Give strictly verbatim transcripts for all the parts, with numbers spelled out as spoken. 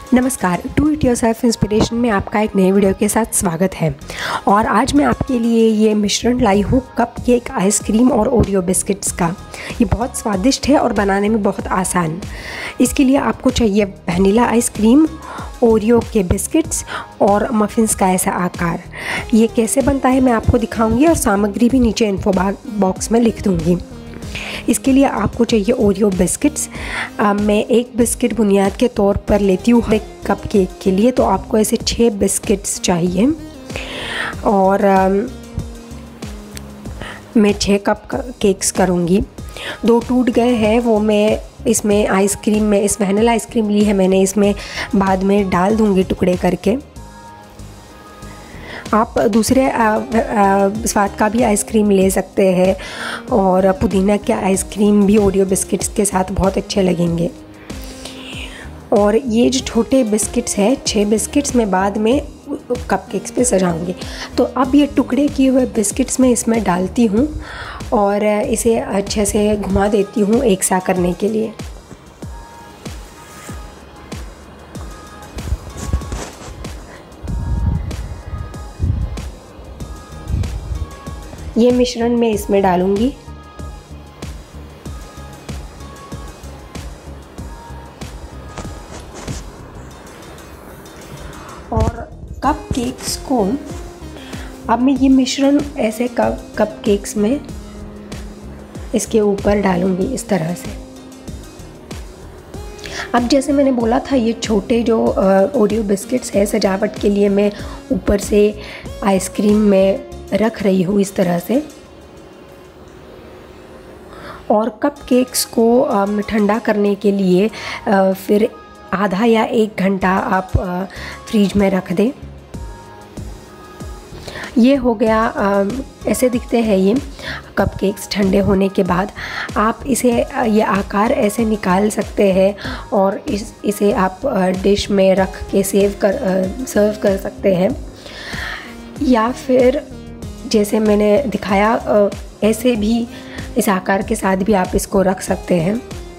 नमस्कार, do it yourself inspiration में आपका एक नए वीडियो के साथ स्वागत है। और आज मैं आपके लिए ये मिश्रण लाई हूँ कप केक, आइसक्रीम और ओरियो बिस्किट्स का। ये बहुत स्वादिष्ट है और बनाने में बहुत आसान। इसके लिए आपको चाहिए वनीला आइसक्रीम, ओरियो के बिस्किट्स और मफ़िन्स का ऐसा आकार। ये कैसे बनता है मैं आपको दिखाऊंगी और सामग्री भी नीचे इन्फो बॉक्स में लिख दूँगी। इसके लिए आपको चाहिए ओरियो बिस्किट्स। आ, मैं एक बिस्किट बुनियाद के तौर पर लेती हूँ एक कप केक के लिए, तो आपको ऐसे छः बिस्किट्स चाहिए। और आ, मैं छः कप केक्स करूँगी। दो टूट गए हैं, वो मैं इसमें आइसक्रीम में इस वनीला आइसक्रीम ली है मैंने, इसमें बाद में डाल दूँगी टुकड़े करके। आप दूसरे स्वाद का भी आइसक्रीम ले सकते हैं और पुदीना के आइसक्रीम भी ओरियो बिस्किट्स के साथ बहुत अच्छे लगेंगे। और ये जो छोटे बिस्किट्स हैं, छः बिस्किट्स मैं बाद में कपकेक्स पे सजाऊंगी। तो अब ये टुकड़े किए हुए बिस्किट्स मैं इसमें डालती हूँ और इसे अच्छे से घुमा देती हूँ एक सा करने के लिए। ये मिश्रण मैं इसमें डालूंगी। और कप केक्स को अब मैं ये मिश्रण ऐसे कप कप केक्स में इसके ऊपर डालूंगी इस तरह से। अब जैसे मैंने बोला था, ये छोटे जो ओरियो बिस्किट्स है सजावट के लिए मैं ऊपर से आइसक्रीम में रख रही हूँ इस तरह से। और कप केक्स को ठंडा करने के लिए फिर आधा या एक घंटा आप फ्रीज में रख दें। ये हो गया, ऐसे दिखते हैं ये कप केक्स ठंडे होने के बाद। आप इसे ये आकार ऐसे निकाल सकते हैं और इस इसे आप डिश में रख के सेव कर सर्व कर सकते हैं, या फिर जैसे मैंने दिखाया ऐसे भी इस आकार के साथ भी आप इसको रख सकते हैं।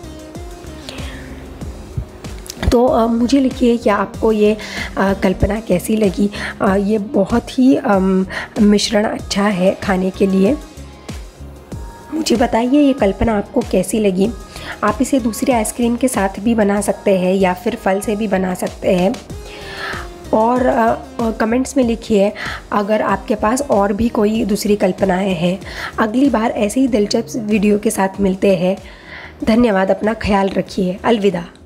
तो आ, मुझे लिखिए कि आपको ये आ, कल्पना कैसी लगी। आ, ये बहुत ही आ, मिश्रण अच्छा है खाने के लिए। मुझे बताइए ये कल्पना आपको कैसी लगी। आप इसे दूसरे आइसक्रीम के साथ भी बना सकते हैं या फिर फल से भी बना सकते हैं। और कमेंट्स में लिखिए अगर आपके पास और भी कोई दूसरी कल्पनाएं हैं। अगली बार ऐसे ही दिलचस्प वीडियो के साथ मिलते हैं। धन्यवाद, अपना ख्याल रखिए। अलविदा।